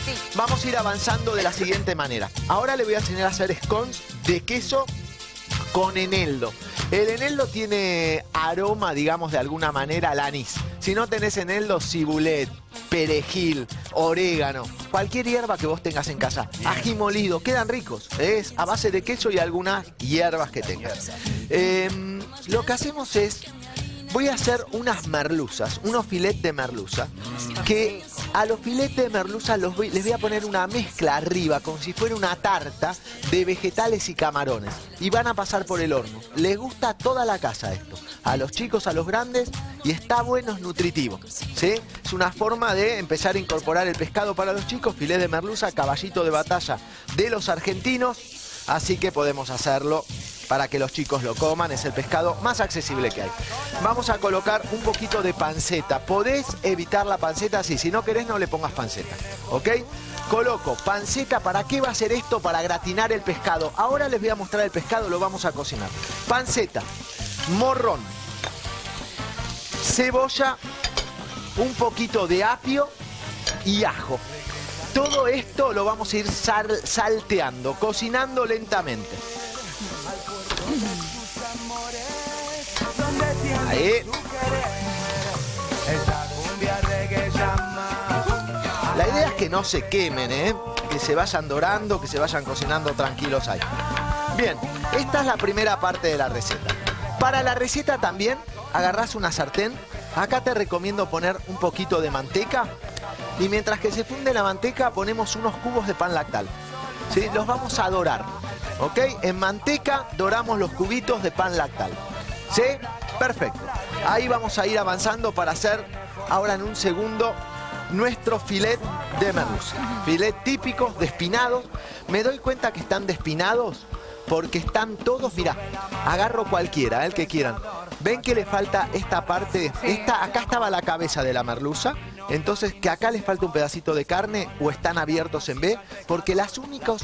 Sí. Vamos a ir avanzando de la siguiente manera. Ahora le voy a enseñar a hacer scones de queso con eneldo. El eneldo tiene aroma, digamos, de alguna manera al anís. Si no tenés eneldo, cibulet, perejil, orégano, cualquier hierba que vos tengas en casa. Ají molido, quedan ricos. Es a base de queso y algunas hierbas que tengas. Lo que hacemos es... Voy a hacer unas merluzas, unos filetes de merluza, que a los filetes de merluza les voy a poner una mezcla arriba, como si fuera una tarta de vegetales y camarones. Y van a pasar por el horno. Les gusta a toda la casa esto, a los chicos, a los grandes, y está bueno, es nutritivo, ¿sí? Es una forma de empezar a incorporar el pescado para los chicos, filete de merluza, caballito de batalla de los argentinos, así que podemos hacerlo para que los chicos lo coman. Es el pescado más accesible que hay. Vamos a colocar un poquito de panceta. Podés evitar la panceta, sí. Si no querés, no le pongas panceta, ¿ok? Coloco panceta. ¿Para qué va a ser esto? Para gratinar el pescado. Ahora les voy a mostrar el pescado, lo vamos a cocinar. Panceta, morrón, cebolla, un poquito de apio y ajo. Todo esto lo vamos a ir salteando, cocinando lentamente. Ahí. La idea es que no se quemen, que se vayan dorando, que se vayan cocinando tranquilos ahí. Bien, esta es la primera parte de la receta. Para la receta también agarrás una sartén. Acá te recomiendo poner un poquito de manteca. Y mientras que se funde la manteca ponemos unos cubos de pan lactal, ¿sí? Los vamos a dorar, ¿ok? En manteca doramos los cubitos de pan lactal, ¿sí? Perfecto. Ahí vamos a ir avanzando para hacer ahora en un segundo nuestro filet de merluza. Filet típico, despinados. Me doy cuenta que están despinados porque están todos, mirá, agarro cualquiera, el que quieran. ¿Ven que le falta esta parte? Acá estaba la cabeza de la merluza. Entonces, que acá les falta un pedacito de carne o están abiertos en B, porque las únicas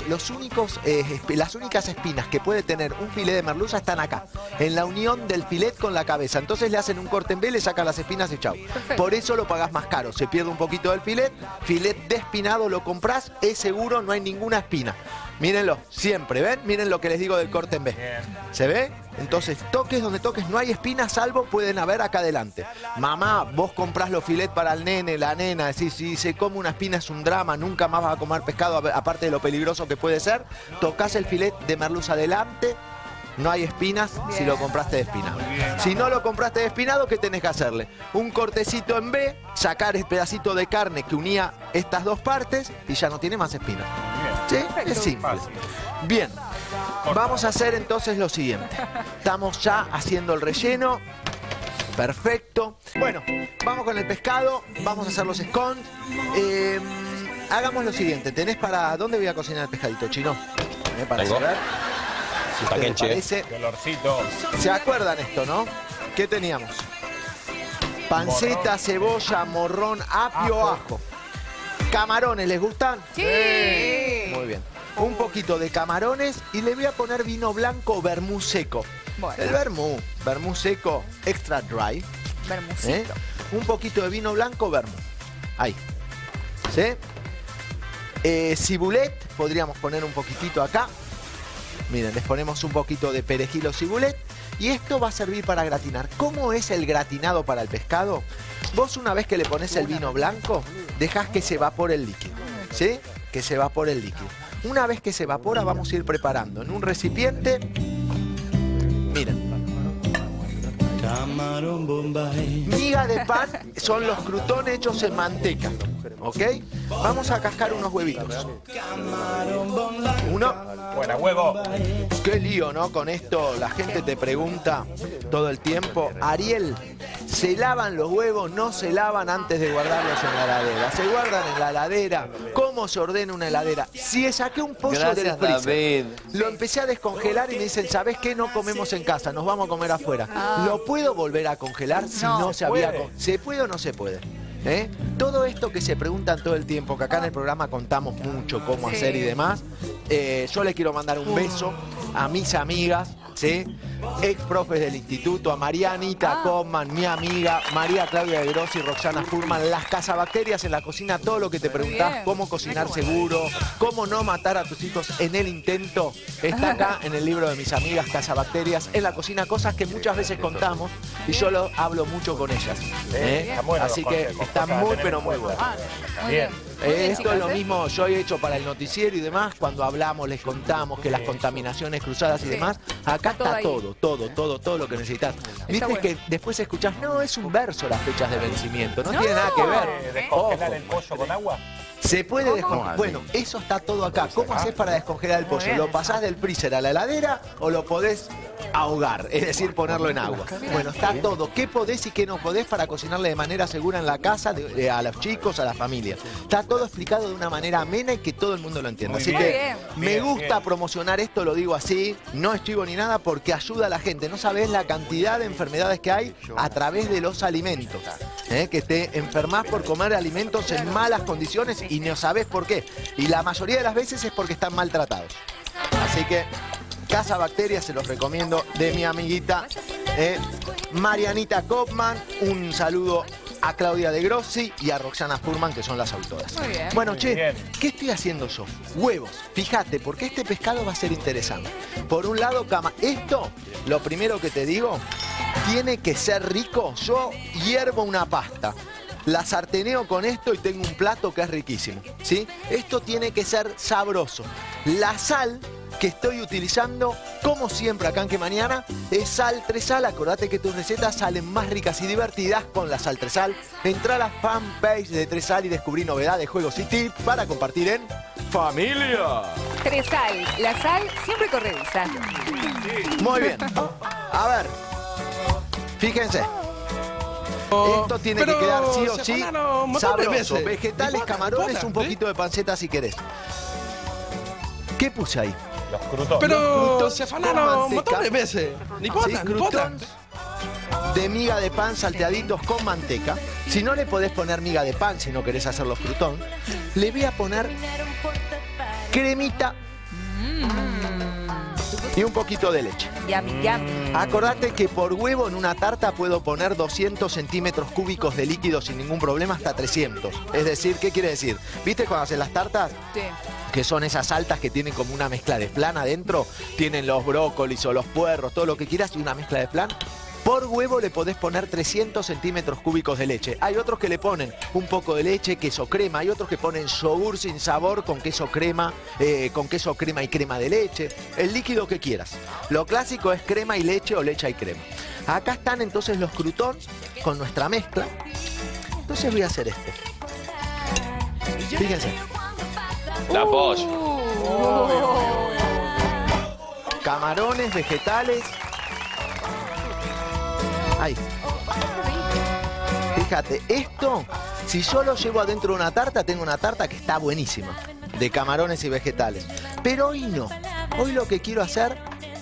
espinas que puede tener un filet de merluza están acá, en la unión del filet con la cabeza. Entonces le hacen un corte en B, le sacan las espinas y chau. Perfecto. Por eso lo pagás más caro, se pierde un poquito del filet despinado lo comprás, es seguro, no hay ninguna espina. Mírenlo, siempre, ¿ven? Miren lo que les digo del corte en B. ¿Se ve? Entonces, toques donde toques, no hay espinas, salvo pueden haber acá adelante. Mamá, vos comprás los filetes para el nene, la nena, decís, si se come una espina es un drama, nunca más vas a comer pescado, aparte de lo peligroso que puede ser. Tocás el filet de merluza adelante, no hay espinas. Bien. Si lo compraste despinado. Si no lo compraste despinado, ¿qué tenés que hacerle? Un cortecito en B, sacar el pedacito de carne que unía estas dos partes y ya no tiene más espinas. ¿Sí? Es simple. Bien, vamos a hacer entonces lo siguiente. Estamos ya haciendo el relleno. Perfecto. Bueno, vamos con el pescado. Vamos a hacer los scones. Hagamos lo siguiente. ¿Tenés para... ¿Dónde voy a cocinar el pescadito, Chino? Para saber. Si a ustedes parece... ¿Se acuerdan esto, no? ¿Qué teníamos? Panceta, cebolla, morrón, apio, ajo. ¿Camarones les gustan? Sí. Muy bien. Un poquito de camarones y le voy a poner vino blanco vermú seco. Bueno. El vermú seco extra dry. Vermucito. Un poquito de vino blanco vermú. Ahí. ¿Sí? Cibulet, podríamos poner un poquitito acá. Miren, les ponemos un poquito de perejil o cibulet. Y esto va a servir para gratinar. ¿Cómo es el gratinado para el pescado? Vos una vez que le pones el vino blanco, dejás que se evapore el líquido, ¿sí? Que se evapore el líquido. Una vez que se evapora, vamos a ir preparando en un recipiente. Miren. Miga de pan son los crutones hechos en manteca, ¿ok? Vamos a cascar unos huevitos. Uno. Buena, huevo. Qué lío, ¿no? Con esto la gente te pregunta todo el tiempo. Ariel, ¿se lavan los huevos? No se lavan antes de guardarlos en la heladera. Se guardan en la heladera. ¿Cómo se ordena una heladera? Si saqué un pollo del freezer, lo empecé a descongelar y me dicen, ¿sabés qué? No comemos en casa, nos vamos a comer afuera. ¿Lo puedo volver a congelar si no se había... ¿Se puede o no se puede? Todo esto que se preguntan todo el tiempo, que acá en el programa contamos mucho cómo hacer y demás, yo le quiero mandar un beso a mis amigas ¿sí? Ex profes del instituto, a Marianita Kopman, mi amiga, María Claudia de Grossi, Roxana Furman, las cazabacterias en la cocina, todo lo que te preguntás, cómo cocinar seguro, cómo no matar a tus hijos en el intento, está acá en el libro de mis amigas Cazabacterias en la cocina, cosas que muchas veces contamos y yo lo hablo mucho con ellas. Así que está muy, pero muy bueno. Bien. Esto es lo mismo yo he hecho para el noticiero y demás, cuando hablamos, les contamos que las contaminaciones cruzadas y demás, acá está todo lo que necesitas. Viste que después escuchás, no, es un verso las fechas de vencimiento, no tiene nada que ver. ¿Descongelar el pollo con agua? Se puede descongelar. Bueno, eso está todo acá. ¿Cómo haces para descongelar el pollo? ¿Lo pasás del freezer a la heladera o lo podés ahogar? Es decir, ponerlo en agua. Bueno, está todo. ¿Qué podés y qué no podés para cocinarle de manera segura en la casa, a los chicos, a la familia? Está todo explicado de una manera amena y que todo el mundo lo entienda. Así que me gusta promocionar esto, lo digo así, no estribo ni nada porque ayuda a la gente. No sabés la cantidad de enfermedades que hay a través de los alimentos. Que te enfermás por comer alimentos en malas condiciones y no sabés por qué. Y la mayoría de las veces es porque están maltratados. Así que Cazabacterias se los recomiendo de mi amiguita Marianita Kopman. Un saludo a Claudia de Grossi y a Roxana Furman, que son las autoras. Muy bien. Bueno, che, ¿qué estoy haciendo yo? Huevos. Fíjate, porque este pescado va a ser interesante. Por un lado, esto, lo primero que te digo, tiene que ser rico. Yo hiervo una pasta, la sarteneo con esto y tengo un plato que es riquísimo, ¿sí? Esto tiene que ser sabroso. La sal que estoy utilizando, como siempre acá en Que Mañana, es sal 3sal. Acordate que tus recetas salen más ricas y divertidas con la sal 3sal. Entrá a la fanpage de 3sal y descubrí novedades, juegos y tips para compartir en familia. 3sal, la sal siempre corrediza. Muy bien. A ver, fíjense. Esto tiene que quedar sí o sí sabroso. Vegetales, camarones, un poquito de panceta si querés. ¿Qué puse ahí? Los crutones. Pero se afanaron un montón de veces. Ni importa, ni importa. De miga de pan salteaditos con manteca. Si no le podés poner miga de pan, si no querés hacer los croutons, le voy a poner cremita y un poquito de leche. Yummy, yummy. Acordate que por huevo en una tarta puedo poner 200 centímetros cúbicos de líquido sin ningún problema, hasta 300. Es decir, ¿qué quiere decir? ¿Viste cuando hacen las tartas? Sí. Que son esas altas que tienen como una mezcla de flan adentro. Tienen los brócolis o los puerros, todo lo que quieras y una mezcla de flan. Por huevo le podés poner 300 centímetros cúbicos de leche. Hay otros que le ponen un poco de leche, queso crema. Hay otros que ponen yogur sin sabor con queso crema y crema de leche. El líquido que quieras. Lo clásico es crema y leche o leche y crema. Acá están entonces los croutons con nuestra mezcla. Entonces voy a hacer esto. Fíjense. La pollo. Camarones, vegetales. Ahí. Fíjate, esto, si yo lo llevo adentro de una tarta, tengo una tarta que está buenísima, de camarones y vegetales. Pero hoy no. Hoy lo que quiero hacer...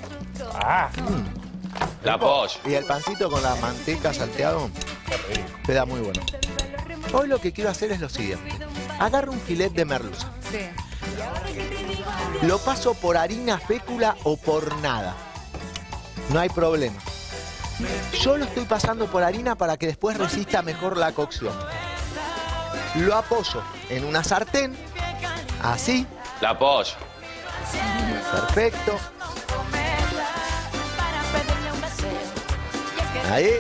La pollo. Y el pancito con la manteca salteado, queda muy bueno. Hoy lo que quiero hacer es lo siguiente. Agarro un filet de merluza. Sí. Lo paso por harina fécula o por nada. No hay problema. Yo lo estoy pasando por harina para que después resista mejor la cocción. Lo apoyo en una sartén, así. La pollo. Perfecto. Ahí.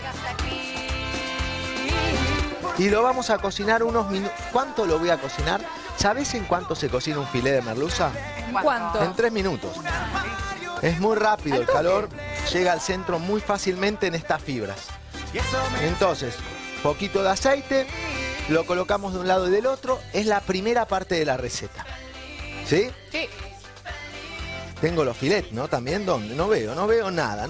Y lo vamos a cocinar unos minutos. ¿Cuánto lo voy a cocinar? ¿Sabés en cuánto se cocina un filé de merluza? ¿Cuánto? En 3 minutos. Es muy rápido, el calor llega al centro muy fácilmente en estas fibras. Entonces, poquito de aceite, lo colocamos de un lado y del otro. Es la primera parte de la receta. ¿Sí? Sí. Tengo los filets, ¿no? También, ¿dónde? No veo nada.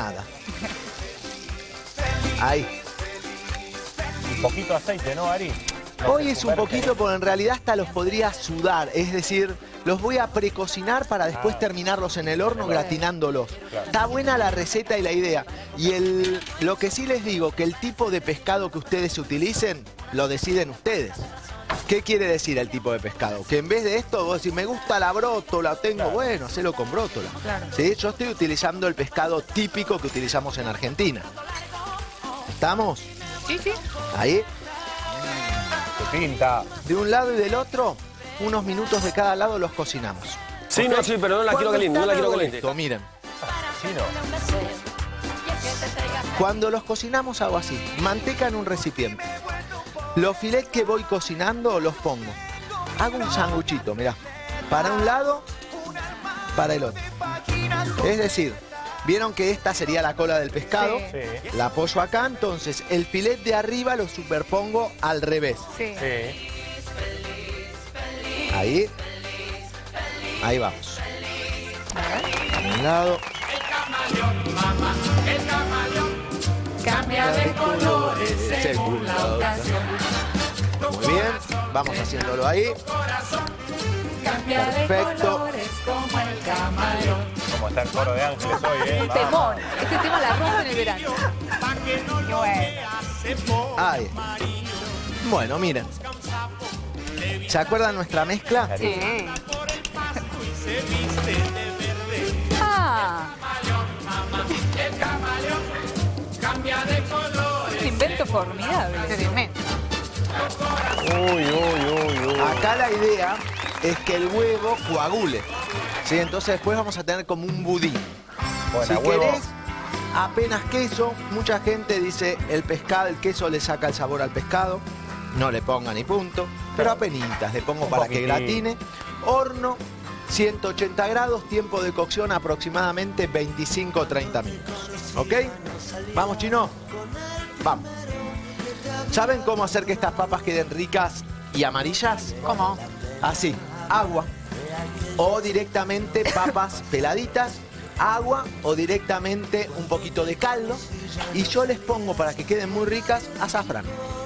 Ahí. Un poquito de aceite, ¿no, Ari? Hoy es un poquito, porque en realidad hasta los podría sudar, es decir, los voy a precocinar para después terminarlos en el horno gratinándolos. Está buena la receta y la idea. Y lo que sí les digo, que el tipo de pescado que ustedes utilicen, lo deciden ustedes. ¿Qué quiere decir el tipo de pescado? Que en vez de esto, vos decís, me gusta la brótola, tengo, bueno, hacelo con brótola. Claro. ¿Sí? Yo estoy utilizando el pescado típico que utilizamos en Argentina. ¿Estamos? Sí, sí. Ahí. Qué pinta. De un lado y del otro, unos minutos de cada lado los cocinamos. Sí, ¿Ok? no, sí, pero no la quiero Cuando caliente, no la están quiero hago caliente. esto, miren. Chino. Cuando los cocinamos hago así, manteca en un recipiente. Los filets que voy cocinando los pongo. Hago un sanguchito, mirá. Para un lado, para el otro. Es decir, vieron que esta sería la cola del pescado. Sí. Sí. La apoyo acá, entonces el filet de arriba lo superpongo al revés. Sí. Sí. Ahí. Ahí vamos. A un lado. Cambia de colores según la ocasión. Muy bien, vamos haciéndolo ahí. Cambia Perfecto. de colores como el camarón. Como está el coro de ángeles hoy, Un Vamos. temón. Este tema la rompe en el verano. Qué bueno. Ahí. Bueno, miren. ¿Se acuerdan nuestra mezcla? Sí. Ah. Un invento formidable. Uy, uy, uy, uy. Acá la idea es que el huevo coagule. ¿Sí? Entonces después vamos a tener como un budín. Buena, Si huevo. querés, apenas queso. Mucha gente dice el pescado, el queso le saca el sabor al pescado. No le ponga ni punto. Pero apenitas, le pongo Un para que poquitín. gratine. Horno, 180 grados, tiempo de cocción aproximadamente 25 o 30 minutos. ¿Ok? Vamos, Chino. Vamos. ¿Saben cómo hacer que estas papas queden ricas y amarillas? ¿Cómo? Así, agua. O directamente papas peladitas, agua o directamente un poquito de caldo. Y yo les pongo, para que queden muy ricas, azafrán.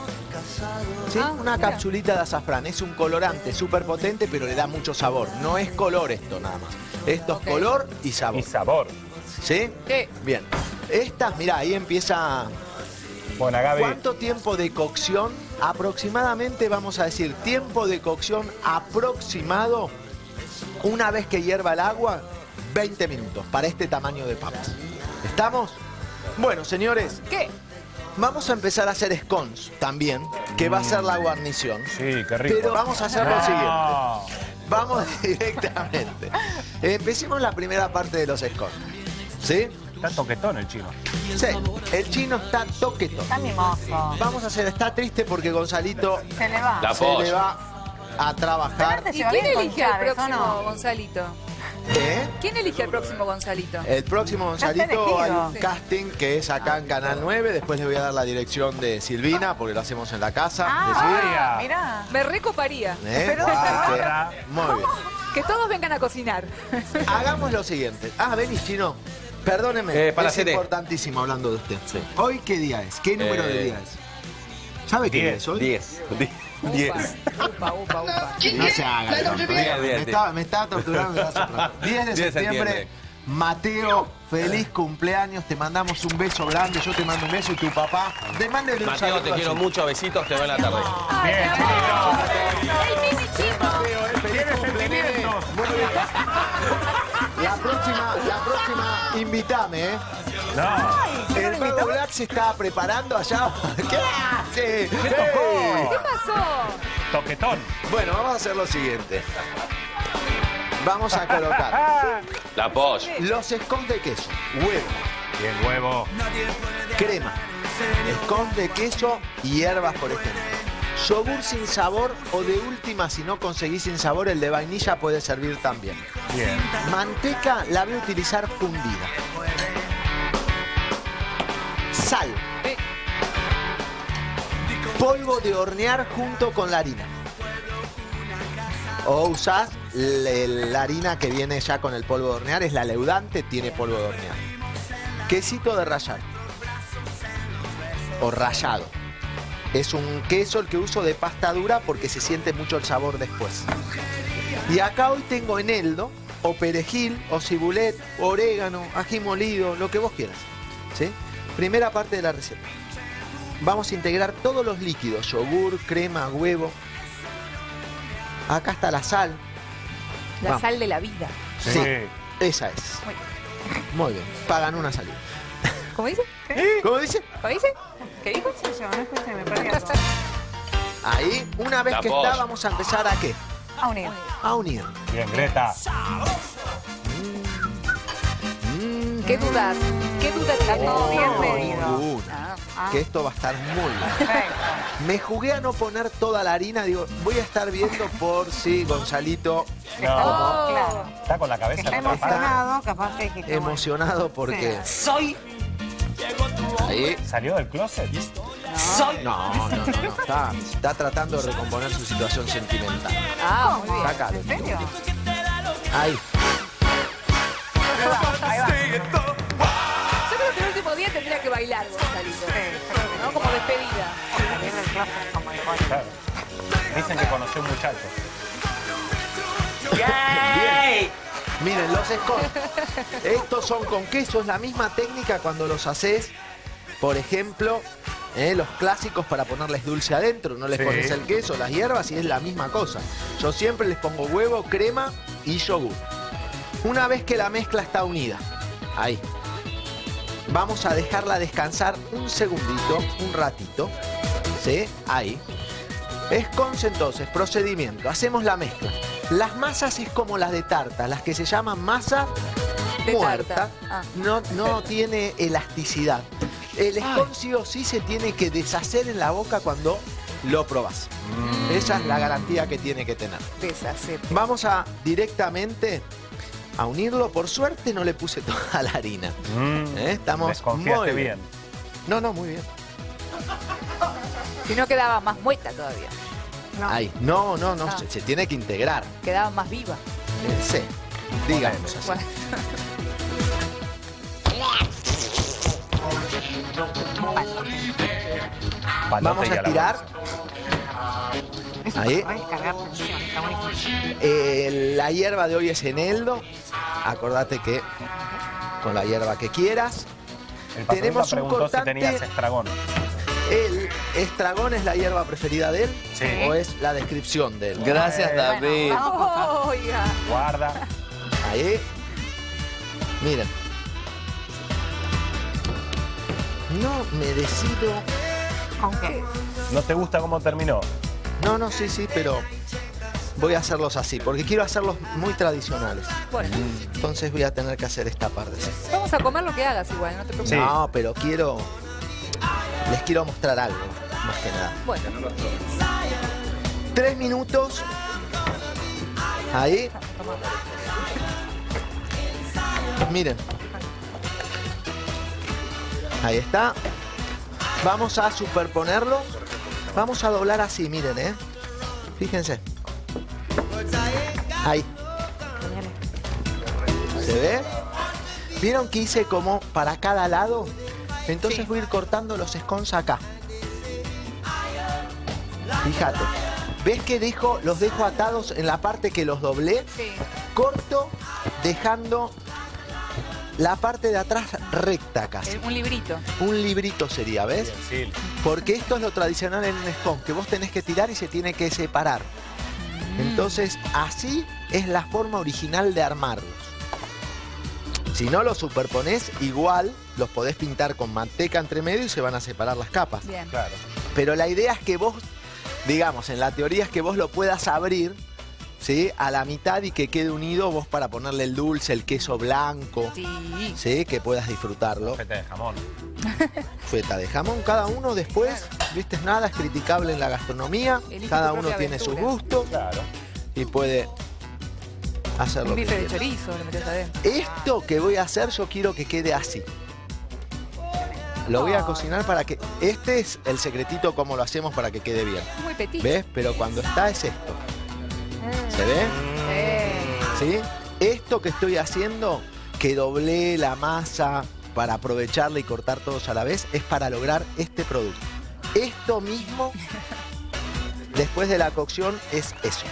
¿Sí? Ah, Una mira. capsulita de azafrán. Es un colorante súper potente, pero le da mucho sabor. No es color esto nada más. Esto Ok. es color y sabor. Y sabor. ¿Sí? Sí. Bien. Estas, mirá, ahí empieza... Bueno, Gaby. ¿Cuánto tiempo de cocción? Aproximadamente, vamos a decir, tiempo de cocción aproximado, una vez que hierva el agua, 20 minutos para este tamaño de papas. ¿Estamos? Bueno, señores, ¿Qué? vamos a empezar a hacer scones también, que va a ser la guarnición. Sí, qué rico. Pero vamos a hacer lo siguiente. No. Vamos directamente. Empecemos la primera parte de los scones. ¿Sí? Está toquetón el chino. Sí, el chino está toquetón. Está mimoso. Vamos a hacer, está triste porque Gonzalito Se le va. La se le pollo. va a trabajar. Aparte, ¿Y se va quién bien con elige al Chávez, ¿o próximo no? Gonzalito? ¿Eh? ¿Quién elige al próximo Gonzalito? El próximo está Gonzalito hay elegido. un casting que es acá en Canal 9. Después le voy a dar la dirección de Silvina porque lo hacemos en la casa de Silvina. Ah, mirá. Me recoparía. Pero- Así que, muy bien. Que todos vengan a cocinar. Hagamos lo siguiente. Venís, Chino. Perdóneme, es Palacete. importantísimo hablando de usted. Sí. ¿Hoy qué día es? ¿Qué número de día es? ¿Sabe qué día es hoy? 10. 10. Upa, upa, upa. No se haga. tonto, ¿eh? Bien. Me está torturando. me está soplando. 10 de 10 de septiembre. septiembre. Mateo, feliz cumpleaños. Te mandamos un beso grande. Yo te mando un beso y tu papá. Mándele un Mateo, te saludo quiero así. mucho. Besitos, te veo en la tarde. Bien, chino. ¡El mini chino! Tiene sentimientos. La próxima, invítame, ¿eh? No. El Mago Black se está preparando allá. ¿Qué hace? ¿Qué tocó? ¿Qué pasó? Toquetón. Bueno, vamos a hacer lo siguiente. Vamos a colocar La pollo. los scones de queso, huevo, Bien, huevo. crema, scones de queso y hierbas, por ejemplo. Yogur sin sabor o de última, si no conseguís sin sabor, el de vainilla puede servir también. Bien. Manteca la voy a utilizar fundida. Sal. Polvo de hornear junto con la harina. O usás la harina que viene ya con el polvo de hornear, es la leudante, tiene polvo de hornear. Quesito de rallar. O rallado. Es un queso el que uso de pasta dura porque se siente mucho el sabor después. Y acá hoy tengo eneldo, o perejil, o cibulet, orégano, ají molido, lo que vos quieras. ¿Sí? Primera parte de la receta. Vamos a integrar todos los líquidos, yogur, crema, huevo. Acá está la sal. La Vamos. sal de la vida. Sí, esa es. Muy bien. Muy bien. Pagan una salida. ¿Cómo dice? ¿Cómo dice? ¿Cómo dice? ¿Qué dijo? Yo no escuché, me perdí algo. Ahí, una vez La que voz. está, vamos a empezar a ¿qué? A unir. A unir. Bien, Greta. ¿Qué dudas? ¿Qué dudas Está tenés? todo bien No, medido. ninguna. Ah, Que esto va a estar muy bien. Perfecto. Me jugué a no poner toda la harina. Digo, voy a estar viendo por si Gonzalito No, Oh. Claro. está con la cabeza Está en otra parte. emocionado, capaz que dijiste. emocionado porque... Ahí. ¿Salió del closet? No. Está tratando de recomponer su situación sentimental. ah, muy bien. Sácalo. ¿En serio? Ahí. Ahí va. Yo creo que el último día tendría que bailar, Gonzalito. ¿No? Como despedida. Salir del closet como el gol. Claro. Dicen que conoció un muchacho. Bien. Miren, los scones. Estos son con queso. Es la misma técnica cuando los haces, por ejemplo, los clásicos para ponerles dulce adentro. No les Sí. pones el queso, las hierbas y es la misma cosa. Yo siempre les pongo huevo, crema y yogur. Una vez que la mezcla está unida, ahí, vamos a dejarla descansar un segundito, un ratito. ¿Sí? Ahí. Scones entonces, procedimiento. Hacemos la mezcla. Las masas es como las de tarta, las que se llaman masa De muerta. tarta. Ah. No tiene elasticidad. El scone sí o sí se tiene que deshacer en la boca cuando lo probás. Esa es la garantía que tiene que tener. Deshacer. Vamos a directamente a unirlo. Por suerte no le puse toda la harina. Estamos Desconfiaste muy bien. No, muy bien. Si no quedaba más muerta todavía. No. Ahí. No, Ah. se tiene que integrar. Quedaba más viva. Sí, digamos así. Bueno. Palote Vamos y a la estirar. Eso Ahí. para descargar tensión, está buenísimo. La hierba de hoy es eneldo. Acordate que con la hierba que quieras. El patrulla Tenemos un preguntó cortante. si tenías estragón. ¿El estragón es la hierba preferida de él? Sí. ¿O es la descripción de él? Gracias, David. Oh, oiga. Guarda. Ahí. Miren. No me decido. ¿Con qué? ¿No te gusta cómo terminó? No, sí, pero voy a hacerlos así, porque quiero hacerlos muy tradicionales. Bueno, Entonces voy a tener que hacer esta parte. vamos a comer lo que hagas igual, no te preocupes. Sí. No, pero les quiero mostrar algo, más que nada. Bueno, 3 minutos. Ahí. Miren. Ahí está. Vamos a superponerlo. Vamos a doblar así, miren, ¿eh? Fíjense. Ahí. ¿Se ve? ¿Vieron que hice como para cada lado? Entonces Sí. voy a ir cortando los scones acá. Fíjate. ¿Ves que los dejo atados en la parte que los doblé? sí. Corto, dejando la parte de atrás recta casi. Un librito. Un librito sería, ¿ves? Sí. Porque esto es lo tradicional en un scone, que vos tenés que tirar y se tiene que separar. Entonces, así es la forma original de armarlos. Si no los superponés, igual los podés pintar con manteca entre medio y se van a separar las capas. Bien. Claro. Pero la idea es que vos, digamos, en la teoría es que vos lo puedas abrir, ¿sí? A la mitad y que quede unido vos para ponerle el dulce, el queso blanco, Sí. ¿sí? Que puedas disfrutarlo. Fete de jamón. Feta de jamón, cada uno después, viste, nada es criticable en la gastronomía, Elige cada tu uno propia tiene sus aventura. gustos Claro. y puede hacer Un lo que bife de quiera. chorizo le metés adentro. Esto que voy a hacer yo quiero que quede así. Lo voy a Ay. cocinar para que... Este es el secretito como lo hacemos para que quede bien. Muy petit. ¿Ves? Pero cuando está es esto. ¿Se ve? ¿Sí? Esto que estoy haciendo, que doblé la masa para aprovecharla y cortar todos a la vez, es para lograr este producto. Esto mismo, después de la cocción, es eso.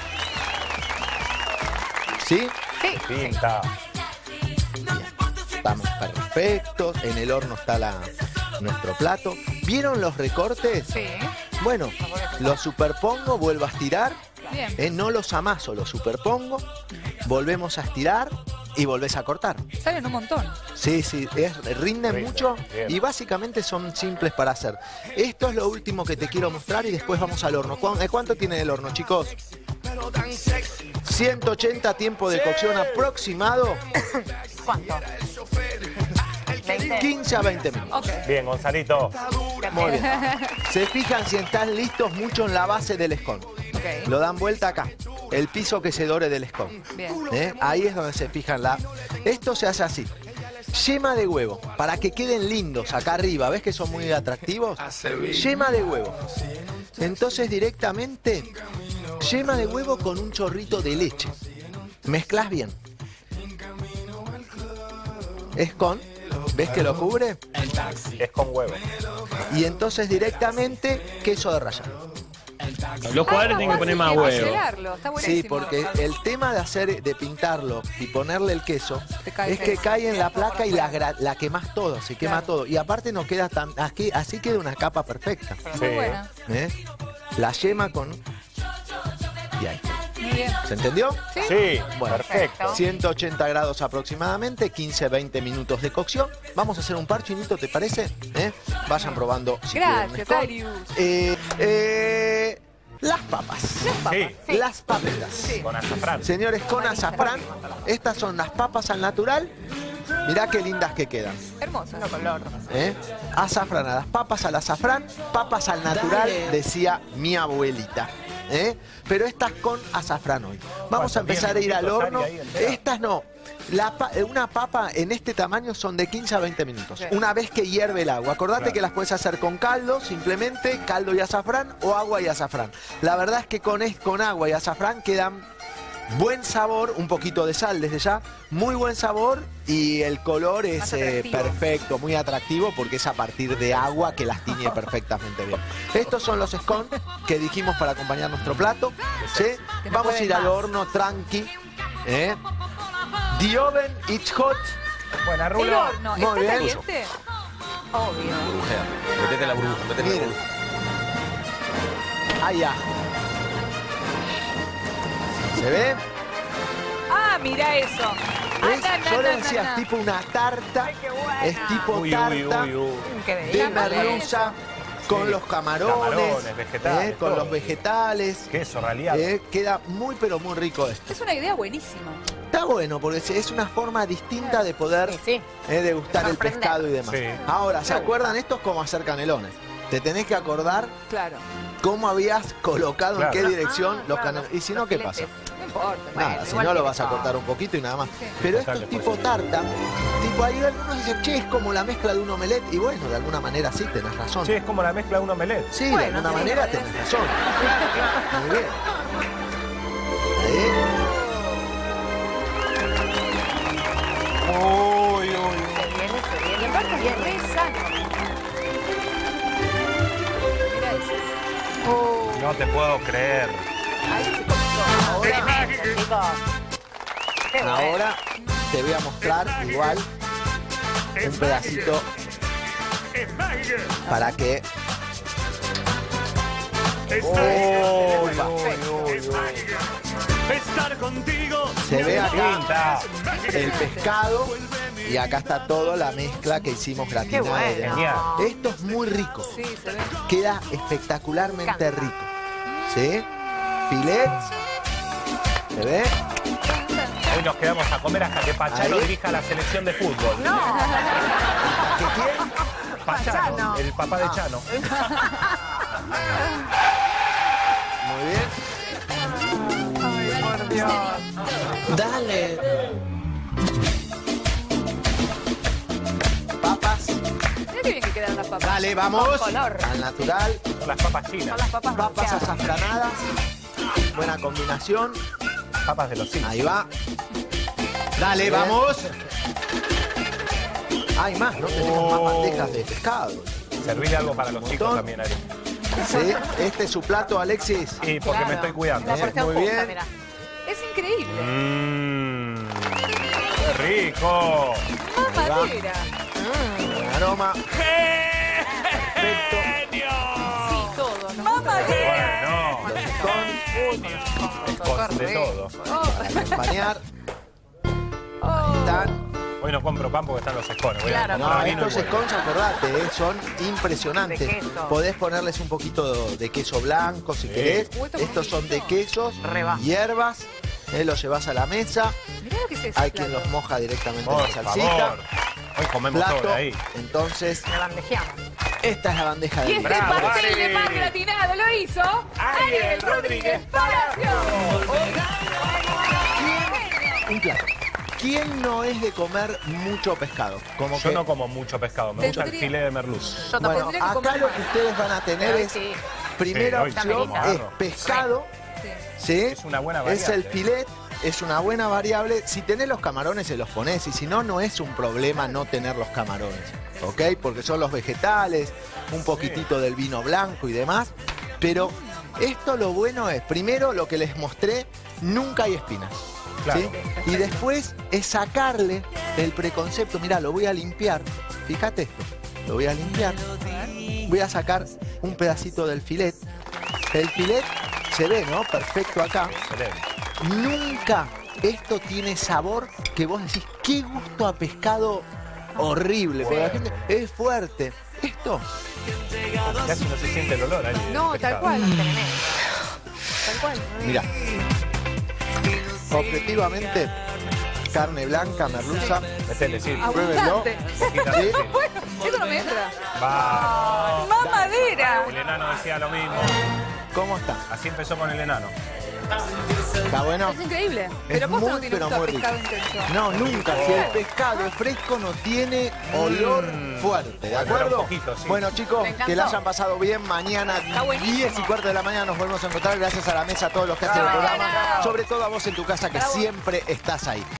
¿Sí? Sí. Pinta. Estamos perfectos. En el horno está nuestro plato. ¿Vieron los recortes? Sí. Bueno, lo superpongo, vuelvo a estirar Bien. No los amaso, los superpongo, volvemos a estirar y volvés a cortar. Salen un montón. Sí, rinden Rinde, mucho bien. y básicamente son simples para hacer. Esto es lo último que te quiero mostrar y después vamos al horno. ¿Cuánto tiene el horno, chicos? 180 tiempo de cocción aproximado, ¿Cuánto? 20. 15 a 20 minutos. Ok. Bien, Gonzalito. Muy bien. Se fijan si están listos mucho en la base del scone. Ok. Lo dan vuelta acá. El piso que se dore del scone. Bien. Ahí es donde se fijan Esto se hace así. Yema de huevo, para que queden lindos acá arriba. ¿Ves que son muy atractivos? Yema de huevo. Entonces directamente, yema de huevo con un chorrito de leche. Mezclas bien. Scone. ¿Ves que lo cubre? Es con huevo. Y entonces directamente queso de rallar. Los jugadores tienen que poner más huevo. Está buenísimo. Sí, porque el tema de pintarlo y ponerle el queso Te cae es que feo. cae en la placa y la quemás todo, se quema Claro. todo. Y aparte no queda así queda una capa perfecta. Muy Sí. buena. La yema con... Y ahí. Muy bien. ¿Se entendió? Sí, Bueno, perfecto. 180 grados aproximadamente, 15-20 minutos de cocción. Vamos a hacer un par, Chinito, ¿te parece? Vayan probando. Si Gracias, quieren mejor. Arius. Las papas. Sí, Las papitas. con azafrán. Señores, con azafrán. Estas son las papas al natural. Mirá qué lindas que quedan. Hermoso. Color. Azafranadas. Papas al azafrán, papas al natural, decía mi abuelita. Pero estas con azafrán hoy. Vamos a empezar a ir al horno. Estas no. Una papa en este tamaño son de 15 a 20 minutos. Sí. Una vez que hierve el agua. Acordate Claro. que las puedes hacer con caldo, simplemente caldo y azafrán, o agua y azafrán. La verdad es que con agua y azafrán quedan buen sabor, un poquito de sal desde ya, muy buen sabor y el color es Más atractivo. perfecto, muy atractivo porque es a partir de agua que las tiñe perfectamente bien. Estos son los scones que dijimos para acompañar nuestro plato. ¿Sí? Que no Vamos a pueden ir al más. horno tranqui. The oven, it's hot. Buena, El Rulo. horno. Muy ¿Está bien. caliente? Obvio. Burbujea. Metete la burbuja, metete la Miren. burbuja. Ahí ya. ¿Se ve? Ah, mira eso. ¿Ves? Yo le Anda. decía, es tipo una tarta. qué buena. Es tipo Uy, tarta. uy, uy, uy. Qué De bella. merluza, con Sí. los camarones, Camarones, vegetales, con todo. los vegetales. Queso raleado. Queda muy pero muy rico esto. Es una idea buenísima. Está bueno porque es una forma distinta de poder Sí. degustar el Sorprender. pescado y demás. Sí. Ahora, ¿se acuerdan? Esto es como hacer canelones. Te tenés que acordar Claro. cómo habías colocado Claro. en qué dirección los claro, canelones. Y si no, ¿qué los pasa? filetes. No importa. Nada, Bueno, si igual no lo tiene vas a todo. cortar un poquito y nada más. Sí. Pero Total, esto es después tipo tarta. Tipo ahí algunos dicen, che, es como la mezcla de un omelette. Y bueno, de alguna manera sí, tenés razón. Sí, es como la mezcla de un omelette. Sí, de Bueno, alguna sí, manera podría tenés ser. razón. Muy bien. Ahí. Uy, uy, uy. Y aparte es re sano. Mira eso. No te puedo creer. Ahí se comenzó. Tremendo, chicos. Qué bueno. Ahora te voy a mostrar igual un pedacito para que... Uy, Upa. uy, uy, uy. Estar contigo. Se ve acá Pinta. el pescado y acá está toda la mezcla que hicimos gratinada y bueno. demás. Genial. Esto es muy rico. Sí, se ve. Queda espectacularmente rico. ¿Sí? Filets. ¿Se ve? Hoy nos quedamos a comer hasta que Pachano Ahí. dirija la selección de fútbol. No. ¿Qué quién? Pachano, el papá de Chano. Muy bien. Ay, por Dios. Dale. Papas. Mira qué bien que quedan las papas. Dale, vamos. Con color. Al natural. Son las papas Son chinas. las papas Papas bronceadas. azafranadas. Buena combinación. Papas de los Simpsons. Ahí va. Dale, Bien. vamos. Hay más, ¿no? Tenemos más bandejas de pescado. Servirle algo para los chicos Montón. también, Ari. ¿Sí? Este es su plato, Alexis. Sí, porque Claro. me estoy cuidando. La porción Muy justa, bien. mira. Es increíble. ¡Qué rico! Ahí va. Mamadera. Buen aroma. Perfecto. Sí, todo. ¿no? Mamadera. Bueno. Los scones. Con de todo. Para acompañar. Ahí están. Hoy no compro pan porque están los escones. Voy Claro. a No, comprar vino y estos vuelvo. scones, acordate, son impresionantes. De queso. Podés ponerles un poquito de queso blanco si querés. Estos son de quesos, Reba. hierbas. Los llevas a la mesa. Mirá lo que es eso. Hay quien los moja directamente en Por la salsita. favor. Hoy comemos todo Plato. de ahí. Entonces, Le bandejeamos. esta es la bandeja Y de este Bravo, pastel Ari. de pan gratinado lo hizo Ariel Rodríguez Palacio. un plato. ¿Quién no es de comer mucho pescado? Como Yo que, no como mucho pescado. Me gusta el Tendría- filete de merluz. Yo bueno, tampoco. tendría que acá comer lo más. que ustedes van a tener es, Sí. primera Sí, hoy opción como es arroz. pescado, Sí. ¿sí? Es una buena Es el variable. filet, es una buena variable. Si tenés los camarones, se los ponés. Y si no, no es un problema no tener los camarones. ¿Ok? Porque son los vegetales, un poquitito del vino blanco y demás. Pero esto lo bueno es, primero lo que les mostré, nunca hay espinas. Claro. ¿Sí? Y después es sacarle el preconcepto. Mirá, lo voy a limpiar. Fíjate esto. Lo voy a limpiar. Voy a sacar un pedacito del filet. El filet se ve, ¿no? Perfecto acá. Excelente. Nunca esto tiene sabor que vos decís, qué gusto a pescado horrible. Pero la gente es fuerte. Esto, Casi no se siente el olor ahí. No, del tal pescado. cual. Tal cual. mira. Objetivamente, carne blanca, merluza. Metele, sí. Abundante. Poquita, ¿Sí? sí. Eso no me entra. Va. ¡Mamadera! El enano decía lo mismo. ¿Cómo está? Así empezó con el enano. ¿Está bueno? Es increíble. Es Pero posta no muy, tiene pero gusto a muy rico. pescado intenso. No, nunca. Si el pescado es fresco no tiene olor fuerte, ¿de Bueno, acuerdo? un poquito, sí. Bueno, chicos, Me encantó. que la hayan pasado bien. Mañana, buenísimo. 10:15 de la mañana, nos volvemos a encontrar. Gracias a la mesa, a todos los que hacen el Bravo. programa. Sobre todo a vos en tu casa, que Bravo. siempre estás ahí.